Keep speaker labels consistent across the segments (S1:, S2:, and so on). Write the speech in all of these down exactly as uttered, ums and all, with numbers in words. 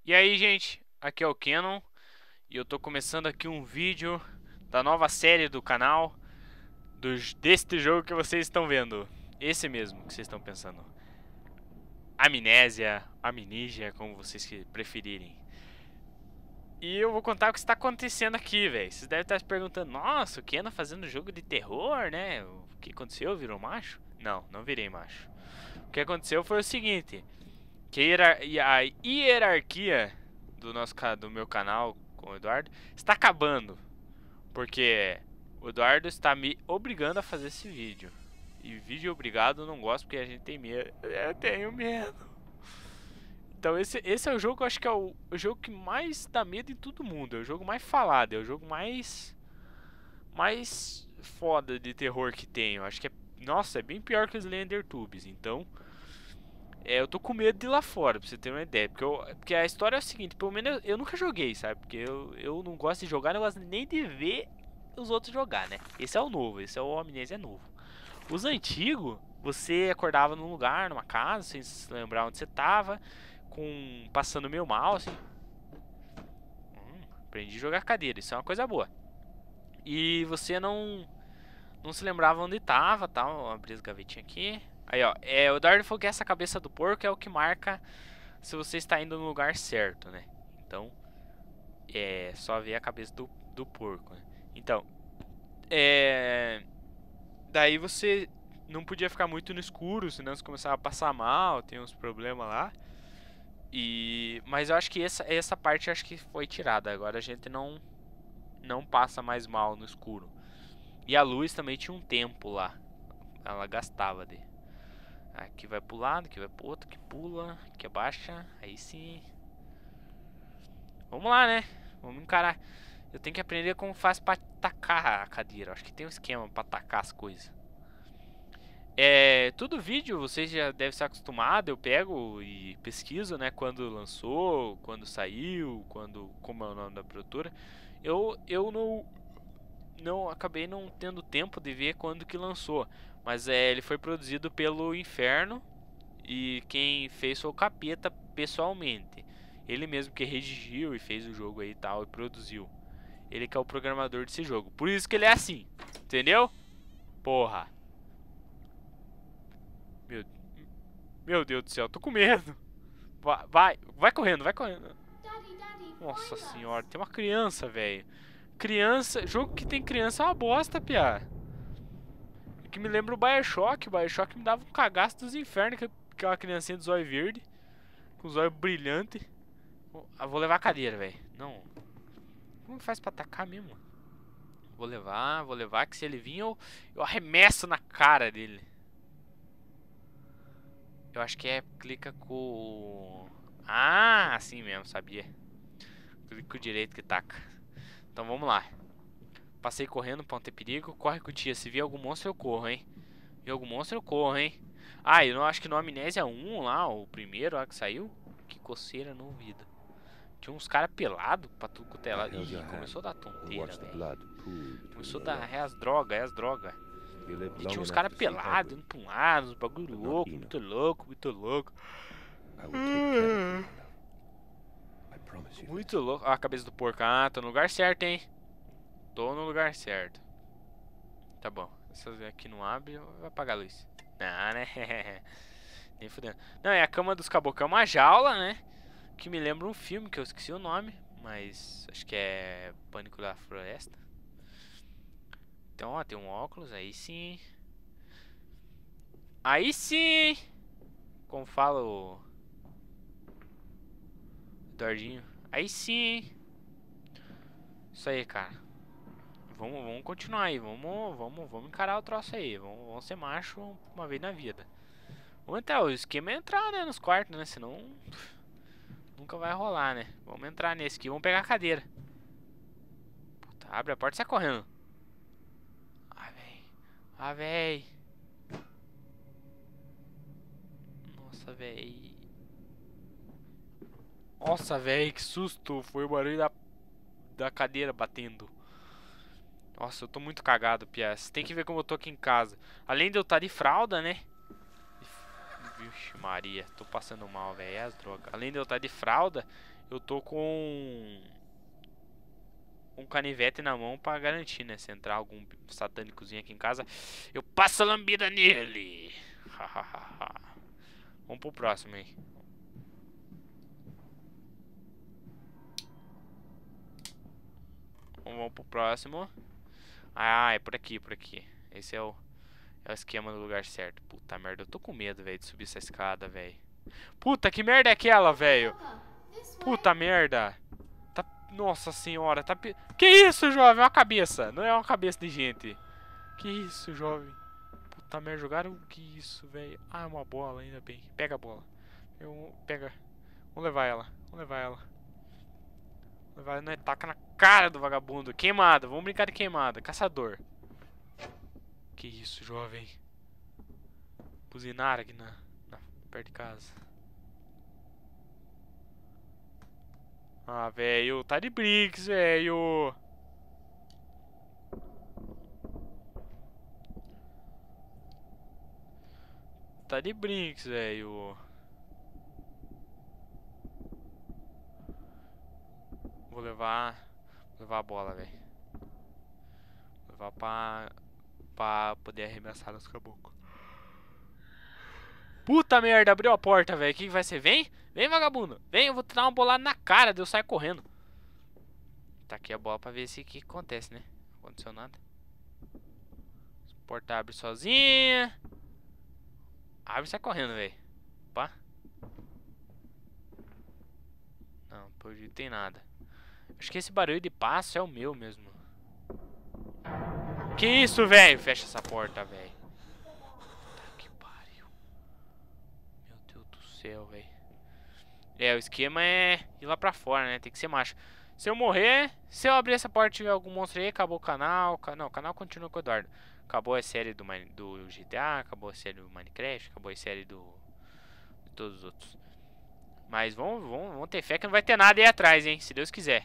S1: E aí, gente, aqui é o Canon e eu tô começando aqui um vídeo da nova série do canal dos, deste jogo que vocês estão vendo. Esse mesmo que vocês estão pensando. Amnésia, Amnesia, como vocês que preferirem. E eu vou contar o que está acontecendo aqui, velho. Vocês devem estar se perguntando: nossa, o Canon fazendo jogo de terror, né? O que aconteceu? Virou macho? Não, não virei macho. O que aconteceu foi o seguinte: que a hierarquia do, nosso, do meu canal com o Eduardo está acabando. Porque o Eduardo está me obrigando a fazer esse vídeo. E vídeo obrigado eu não gosto porque a gente tem medo. Eu tenho medo. Então esse, esse é o jogo que eu acho que é o, o jogo que mais dá medo em todo mundo. É o jogo mais falado, é o jogo mais mais foda de terror que tem. Eu acho que é, nossa, é bem pior que os Slender Tubes. Então é, eu tô com medo de ir lá fora, pra você ter uma ideia. Porque, eu, porque a história é o seguinte, pelo menos eu, eu nunca joguei, sabe? Porque eu, eu não gosto de jogar, não gosto nem de ver os outros jogar, né? Esse é o novo, esse é o Amnésia novo. Os antigos, você acordava num lugar, numa casa, sem se lembrar onde você tava, com passando meio mal, assim. Hum, aprendi a jogar cadeira, isso é uma coisa boa. E você não não se lembrava onde tava, tal. Abrir as gavetinhas aqui. Aí, ó, é, o Eduardo falou que essa cabeça do porco é o que marca se você está indo no lugar certo, né? Então, é só ver a cabeça do, do porco, né? Então, é... daí você não podia ficar muito no escuro, senão você começava a passar mal, tem uns problemas lá. E... Mas eu acho que essa, essa parte acho que foi tirada. Agora a gente não, não passa mais mal no escuro. E a luz também tinha um tempo lá. Ela gastava de... Aqui vai pro lado, aqui vai pro outro, aqui pula, aqui abaixa, aí sim. Vamos lá, né? Vamos encarar. Eu tenho que aprender como faz pra tacar a cadeira. Acho que tem um esquema pra tacar as coisas. É, todo vídeo vocês já devem estar acostumados. Eu pego e pesquiso, né? Quando lançou, quando saiu, quando, como é o nome da produtora. Eu, eu não, não acabei não tendo tempo de ver quando que lançou. Mas é, ele foi produzido pelo Inferno. E quem fez foi o Capeta pessoalmente. Ele mesmo que redigiu e fez o jogo aí e tal, e produziu. Ele que é o programador desse jogo. Por isso que ele é assim, entendeu? Porra. Meu, meu Deus do céu, tô com medo. Vai, vai, vai correndo, vai correndo. Nossa senhora, tem uma criança, velho. Criança, jogo que tem criança é uma bosta, piá. Que me lembra o Bioshock. O Bioshock me dava um cagaço dos infernos. Aquela criancinha de zóio verde, com zóio brilhante. Eu vou levar a cadeira, velho. Não. Como faz pra atacar mesmo? Vou levar, vou levar, que se ele vir eu, eu arremesso na cara dele. Eu acho que é, clica com... Ah, assim mesmo, sabia. Clica com o direito que taca. Então vamos lá. Passei correndo pra não ter perigo. Corre com o tia, se vir algum monstro eu corro, hein. Vi algum monstro eu corro, hein. Ah, eu não acho que no Amnésia um lá, o primeiro lá que saiu. Que coceira no ouvido. Tinha uns caras pelados pra tudo quanto é lá. Ih, começou a dar tonteira, velho. Começou a dar é as drogas, é as drogas. E tinha uns caras pelados, indo pra um lado, uns bagulho louco, muito louco, muito louco. Muito louco. Ah, a cabeça do porco. Ah, tô no lugar certo, hein. Tô no lugar certo. Tá bom. Essas aqui não abre, vai apagar a luz. Ah, né? Nem fudendo. Não, é a cama dos caboclos. É uma jaula, né? Que me lembra um filme que eu esqueci o nome, mas acho que é Pânico da Floresta. Então, ó, tem um óculos, aí sim. Aí sim! Como fala o Eduardinho. Aí sim! Isso aí, cara. Vamos, vamos continuar aí, vamos, vamos, vamos encarar o troço aí. Vamos, vamos ser macho uma vez na vida. Vamos entrar, o esquema é entrar, né, nos quartos, né? Senão nunca vai rolar, né? Vamos entrar nesse aqui, vamos pegar a cadeira. Puta, abre a porta e sai correndo. Ah, véi. Ah, véi. Nossa, véi. Nossa, véi, que susto. Foi o barulho da, da cadeira batendo. Nossa, eu tô muito cagado, Pia. Você tem que ver como eu tô aqui em casa. Além de eu estar de fralda, né? Vixe Maria, tô passando mal, velho. É as drogas. Além de eu estar de fralda, eu tô com um canivete na mão pra garantir, né? Se entrar algum satânicozinho aqui em casa, eu passo a lambida nele. Vamos pro próximo aí. Vamos pro próximo. Ah, é por aqui, por aqui. Esse é o, é o esquema do lugar certo. Puta merda, eu tô com medo, velho, de subir essa escada, velho. Puta, que merda é aquela, velho? Puta merda. Tá, nossa senhora, tá... Pe... Que isso, jovem? É uma cabeça. Não é uma cabeça de gente. Que isso, jovem? Puta merda, jogaram... Que isso, velho? Ah, é uma bola, ainda bem. Pega a bola. Eu... Pega. Vamos levar ela. Vamos levar ela. Vai, não é, taca na cara do vagabundo. Queimada, vamos brincar de queimada. Caçador. Que isso, jovem. Buzinaram aqui na, na, perto de casa. Ah, velho, tá de brinks, velho. Tá de brinks, velho. Vou levar... Vou levar a bola, velho. Vou levar pra... Pra poder arremessar nos caboclos. Puta merda, abriu a porta, velho. O que, que vai ser? Vem? Vem, vagabundo. Vem, eu vou te dar uma bolada na cara. Deus sai correndo. Tá aqui a bola pra ver se o que acontece, né? Não aconteceu nada. A porta abre sozinha. Abre e sai correndo, velho. Opa. Não, por hoje não tem nada. Acho que esse barulho de passo é o meu mesmo. Que isso, velho? Fecha essa porta, velho. Puta que pariu. Meu Deus do céu, velho. É, o esquema é ir lá pra fora, né? Tem que ser macho. Se eu morrer, se eu abrir essa porta e tiver algum monstro aí, acabou o canal. Não, o canal continua com o Eduardo. Acabou a série do, do G T A, acabou a série do Minecraft, acabou a série do... de todos os outros. Mas vamos, vamos, vamos ter fé que não vai ter nada aí atrás, hein? Se Deus quiser.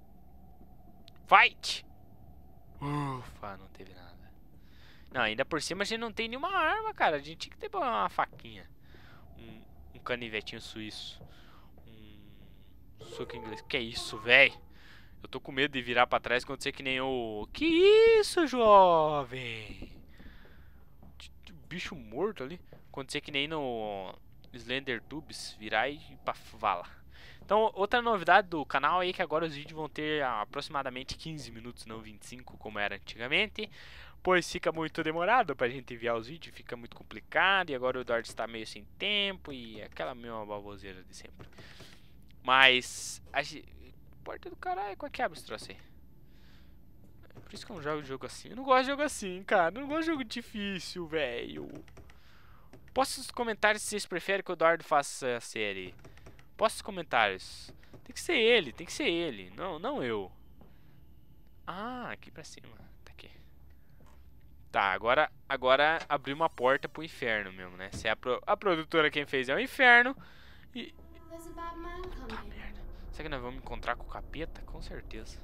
S1: Fight! Ufa, não teve nada. Não, ainda por cima a gente não tem nenhuma arma, cara. A gente tinha que ter uma faquinha. Um, um canivetinho suíço. Um soco inglês. Que isso, velho? Eu tô com medo de virar pra trás e acontecer que nem o... Que isso, jovem? Bicho morto ali. Acontecer que nem no Slender Tubes. Virar e ir pra vala. Então, outra novidade do canal aí é que agora os vídeos vão ter aproximadamente quinze minutos, não vinte e cinco, como era antigamente. Pois fica muito demorado pra gente enviar os vídeos, fica muito complicado. E agora o Eduardo está meio sem tempo e aquela mesma baboseira de sempre. Mas... A gente... Porta do caralho, qual que abre esse troço aí? É por isso que eu não jogo jogo assim. Eu não gosto de jogo assim, cara. Eu não gosto de jogo difícil, velho. Posta nos comentários se vocês preferem que o Eduardo faça a série. Posta nos comentários. Tem que ser ele, tem que ser ele. Não, não eu. Ah, aqui pra cima. Tá aqui. Tá, agora, agora abri uma porta pro inferno mesmo, né? Se é a, pro, a produtora quem fez é o inferno. E... Puta merda. Será que nós vamos encontrar com o capeta? Com certeza.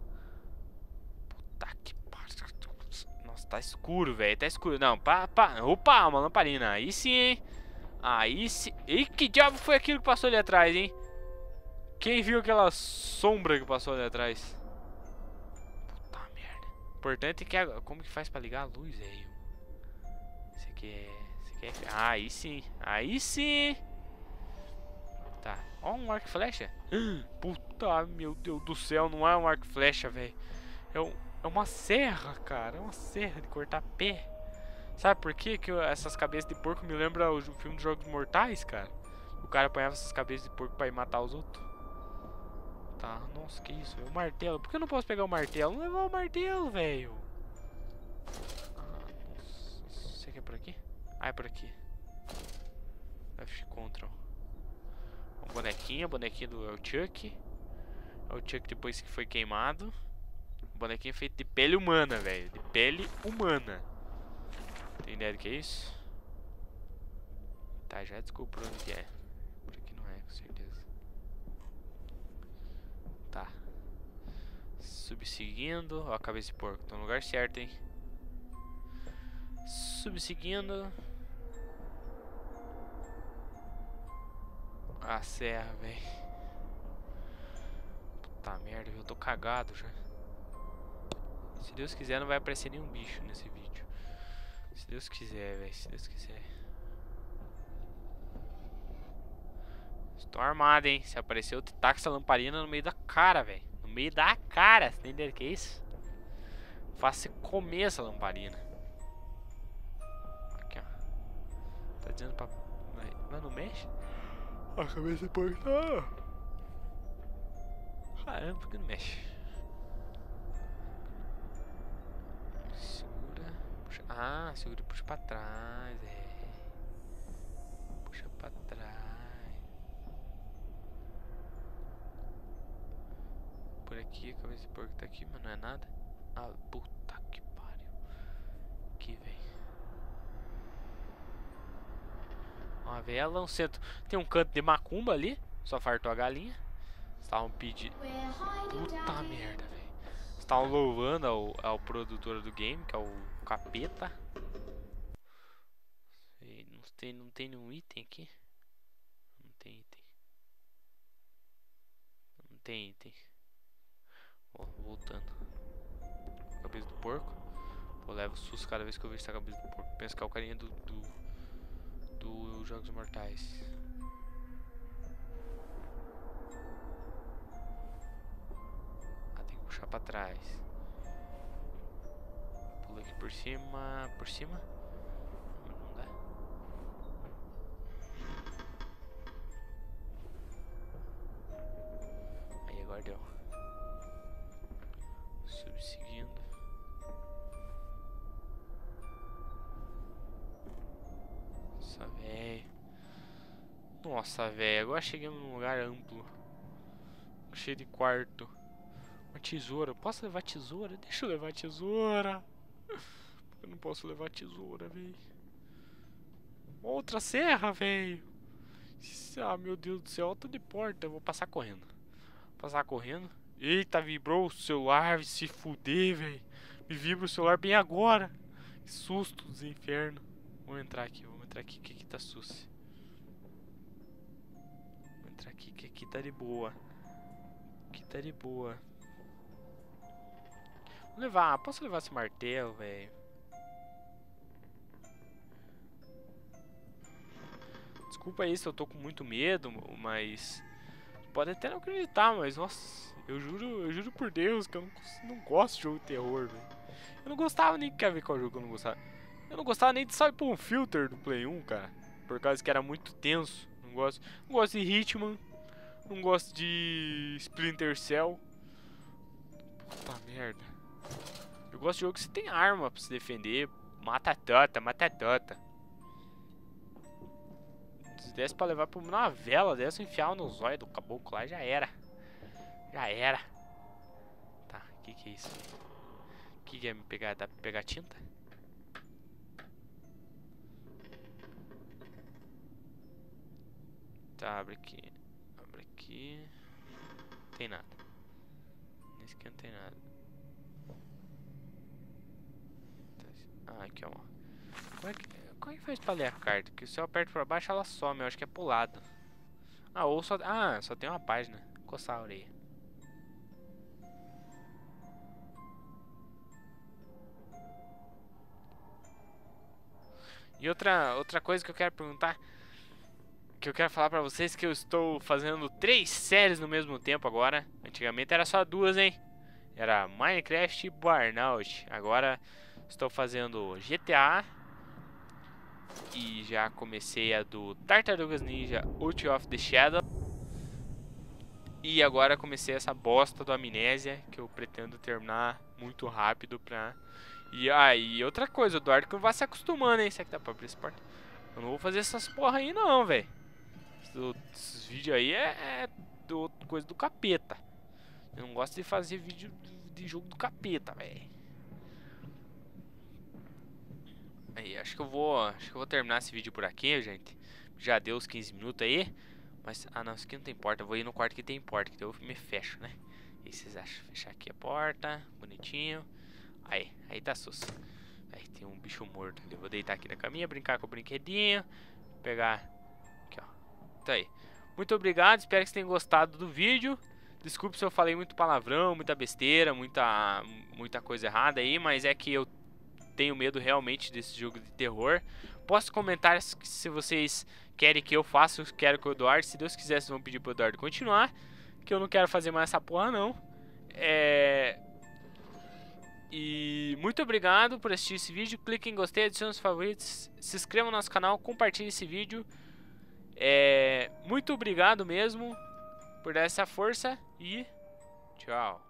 S1: Puta que pariu. Nossa, tá escuro, velho. Tá escuro. Não, pá, pá. Opa, uma lamparina. Aí sim, hein? Aí sim. E que diabo foi aquilo que passou ali atrás, hein? Quem viu aquela sombra que passou ali atrás? Puta merda. Importante é que... A... Como que faz pra ligar a luz, velho? Esse aqui é... Esse aqui é... Ah, aí sim. Aí sim. Tá. Ó, um arco e flecha. Puta, meu Deus do céu. Não é um arco e flecha, velho. É, um... é uma serra, cara. É uma serra de cortar pé. Sabe por quê que eu, essas cabeças de porco me lembram o filme dos Jogos Mortais, cara? O cara apanhava essas cabeças de porco pra ir matar os outros. Tá, nossa, que isso, o martelo. Por que eu não posso pegar o martelo? Não levar o martelo, velho. Ah, nossa. Você quer por aqui? Ah, é por aqui. F Control. Um bonequinho, bonequinho do é o Chuck. É o Chuck depois que foi queimado. O bonequinho feito de pele humana, velho. De pele humana. Tem ideia do que é isso? Tá, já descobriu onde que é. Por aqui não é, com certeza. Tá. Subseguindo. Ó a cabeça de porco. Tô no lugar certo, hein? Subseguindo. A serra, velho. merda, eu tô cagado já. Se Deus quiser, não vai aparecer nenhum bicho nesse vídeo. Se Deus quiser, velho. Se Deus quiser. Estou armado, hein? Se aparecer, eu te taco essa lamparina no meio da cara, velho. No meio da cara. Você entendeu o que é isso? Faça você comer essa lamparina. Aqui, ó. Tá dizendo pra... Mas não mexe? A cabeça pode estar... Caramba, por que não mexe? Segura... Puxa... Ah, segura e puxa pra trás, é. Puxa pra trás. Por aqui, a cabeça de porco tá aqui, mas não é nada. Ah, puta que pariu. Aqui, velho. Ó, velho, ela não senta. Tem um canto de macumba ali. Só fartou a galinha. Estavam pedindo. Puta merda, velho. Estavam louvando ao, ao produtor do game, que é o capeta. E não tem, não tem nenhum item aqui. Não tem item. Não tem item. Ó, voltando. Cabeça do porco. Pô, levo susto cada vez que eu vejo essa cabeça do porco. Penso que é o carinha do, do, do Jogos Mortais. Ah, tem que puxar pra trás. Pula aqui por cima. Por cima? Não dá. Aí agora deu. Subseguindo. Nossa, velho. Nossa, velho. Agora chegamos num lugar amplo. Cheio de quarto. Uma tesoura. Posso levar tesoura? Deixa eu levar tesoura. Eu não posso levar tesoura, velho. Outra serra, velho. Ah, meu Deus do céu. Tô de porta. Eu vou passar correndo. Passar correndo. Eita, vibrou o celular. Se fuder, velho. Me vibra o celular bem agora. Que susto dos infernos. Vamos entrar aqui. Vamos entrar aqui que aqui tá sucio. Vamos entrar aqui que aqui tá de boa. Aqui tá de boa. Vou levar. Posso levar esse martelo, velho? Desculpa aí se eu tô com muito medo, mas... Pode até não acreditar, mas nossa, eu juro, eu juro por Deus que eu não, não gosto de jogo de terror, velho. Eu não gostava nem, quer ver qual jogo eu não gostava? Eu não gostava nem de sair por um filter do Play um, cara. Por causa que era muito tenso. Não gosto, não gosto de Hitman. Não gosto de Splinter Cell. Puta merda. Eu gosto de jogo que você tem arma pra se defender. Mata a tota, mata a tota. Se desse pra levar pra uma vela dessa, enfiar no zóio do caboclo lá, já era. Já era. Tá, o que que é isso? O que que é me pegar? Dá pra pegar tinta? Tá, abre aqui. Abre aqui. Não tem nada. Nesse aqui não tem nada. Ah, aqui ó. Como é que... Como é que faz pra ler a carta? Porque se eu aperto pra baixo ela some, eu acho que é pro lado. Ah, ou só... Ah, só tem uma página. Coçar a orelha. E outra, outra coisa que eu quero perguntar, que eu quero falar pra vocês, que eu estou fazendo três séries no mesmo tempo agora. Antigamente era só duas, hein? Era Minecraft e Burnout. Agora estou fazendo G T A. E já comecei a do Tartarugas Ninja Out of the Shadow. E agora comecei essa bosta do Amnésia, que eu pretendo terminar muito rápido pra... E aí, ah, outra coisa, o Eduardo que não vai se acostumando, hein? Será que dá pra abrir esse porta? Eu não vou fazer essas porra aí não, velho. Esses vídeos aí é, é do, coisa do capeta. Eu não gosto de fazer vídeo de jogo do capeta, velho. Aí, acho que eu vou, acho que eu vou terminar esse vídeo por aqui, gente. Já deu os quinze minutos aí. Mas, ah não, isso aqui não tem porta. Eu vou ir no quarto que tem porta, que daí eu me fecho, né? O que vocês acham? Fechar aqui a porta, bonitinho. Aí, aí tá sus. Aí tem um bicho morto ali. Eu vou deitar aqui na caminha, brincar com o brinquedinho. Pegar, aqui ó. Tá aí. Muito obrigado, espero que vocês tenham gostado do vídeo. Desculpe se eu falei muito palavrão, muita besteira, muita, muita coisa errada aí, mas é que eu tenho medo realmente desse jogo de terror. Posso comentar se vocês querem que eu faça, quero que o Eduardo, se Deus quiser, vocês vão pedir pro Eduardo continuar, que eu não quero fazer mais essa porra não. É... E muito obrigado por assistir esse vídeo. Clique em gostei, adicione os favoritos, se inscreva no nosso canal, compartilhe esse vídeo. É... Muito obrigado mesmo por dar essa força e tchau.